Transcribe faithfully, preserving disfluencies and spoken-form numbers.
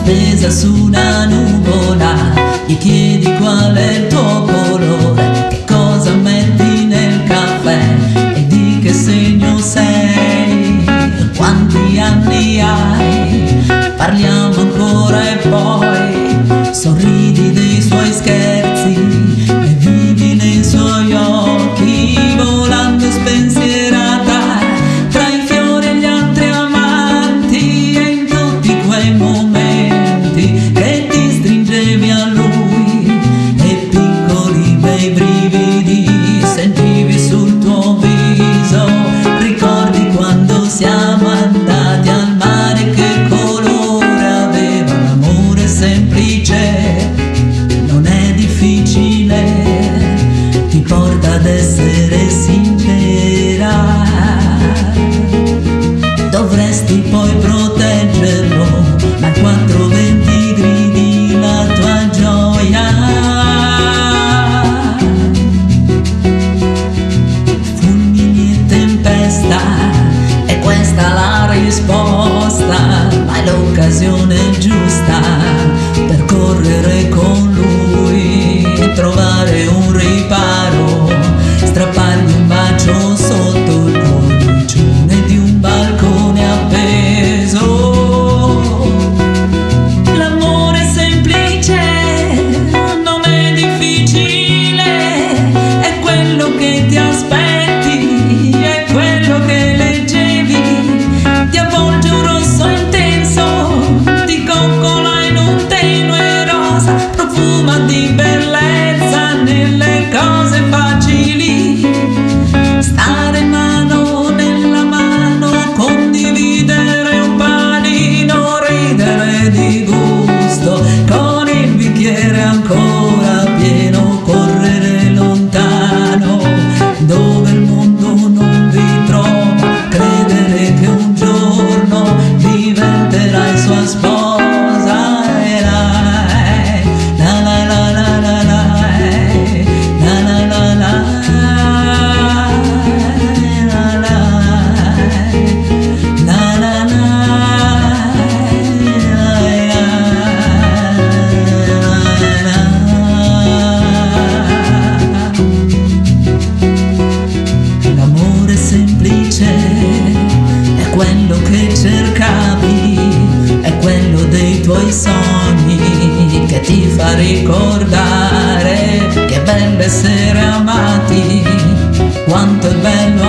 appesa su una nuvola, gli chiedi qual è il tuo colore, che cosa metti nel caffè e di che segno sei, quanti anni hai, parliamo ancora e poi sorridi dei suoi scherzi e vivi nei suoi occhi, volando spensierata tra i fiori e gli altri amanti, e in tutti quei momenti che ti stringevi a lui e piccoli bei brividi sentivi sul tuo viso. Ricordi quando siamo andati al mare, che colore aveva l'amore semplice, non è difficile, ti porta ad essere sincera. Dovresti poi proteggerlo, ma a quattrocentoventi gridi la tua gioia. Fulmini e tempesta, e questa la risposta, ma è l'occasione giusta per correre con lui, trovare un riparo, strappargli un bacio sotto il cornicione di un balcone appeso. L'amore è semplice, non è difficile, è quello che ti aspetti, è quello che leggevi, ti avvolge un rosso intenso, ti coccola in un tenue rosa, profuma di bellezza nelle cose facili, stare mano nella mano, condividere un panino, ridere di gusto con il bicchiere ancora pieno, correre lontano dove il mondo non vi trova, credere che un giorno diventerai sua sposa. E la, la la la la la la, la la la la, la la, la la la. L'amore semplice è quello che cercavi, è quello dei tuoi sogni, che ti fa ricordare che è bello essere amati, quanto è bello